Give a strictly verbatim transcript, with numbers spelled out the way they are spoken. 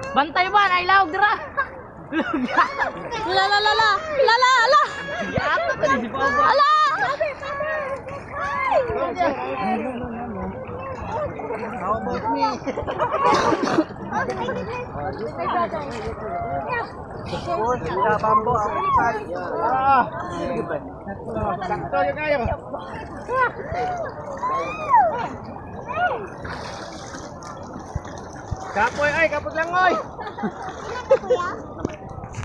Bantay ba? Nailaw, dira. La la la la. La la la. Yato ka di ba? Ala. How about me? Support sa bambo ang ipan. Ah. Sakto yun kayo. Kapoy ay, kapag lang oy.